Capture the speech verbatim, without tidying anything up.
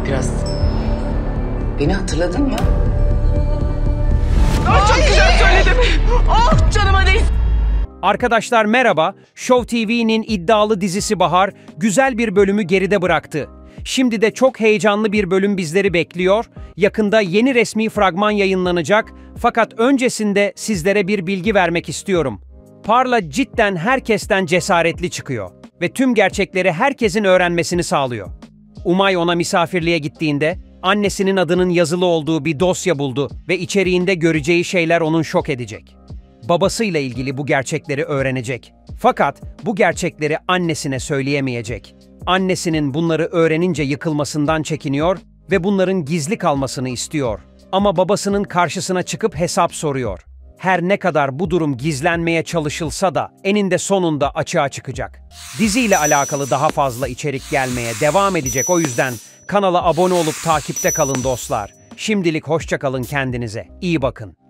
biraz. Beni hatırladın mı? Ay, çok güzel söyledim. Oh canıma değsin. Arkadaşlar merhaba, Show T V'nin iddialı dizisi Bahar, güzel bir bölümü geride bıraktı. Şimdi de çok heyecanlı bir bölüm bizleri bekliyor. Yakında yeni resmi fragman yayınlanacak. Fakat öncesinde sizlere bir bilgi vermek istiyorum. Parla cidden herkesten cesaretli çıkıyor ve tüm gerçekleri herkesin öğrenmesini sağlıyor. Umay ona misafirliğe gittiğinde annesinin adının yazılı olduğu bir dosya buldu ve içeriğinde göreceği şeyler onun şok edecek. Babasıyla ilgili bu gerçekleri öğrenecek. Fakat bu gerçekleri annesine söyleyemeyecek. Annesinin bunları öğrenince yıkılmasından çekiniyor ve bunların gizli kalmasını istiyor. Ama babasının karşısına çıkıp hesap soruyor. Her ne kadar bu durum gizlenmeye çalışılsa da eninde sonunda açığa çıkacak. Diziyle alakalı daha fazla içerik gelmeye devam edecek, o yüzden kanala abone olup takipte kalın dostlar. Şimdilik hoşça kalın, kendinize iyi bakın.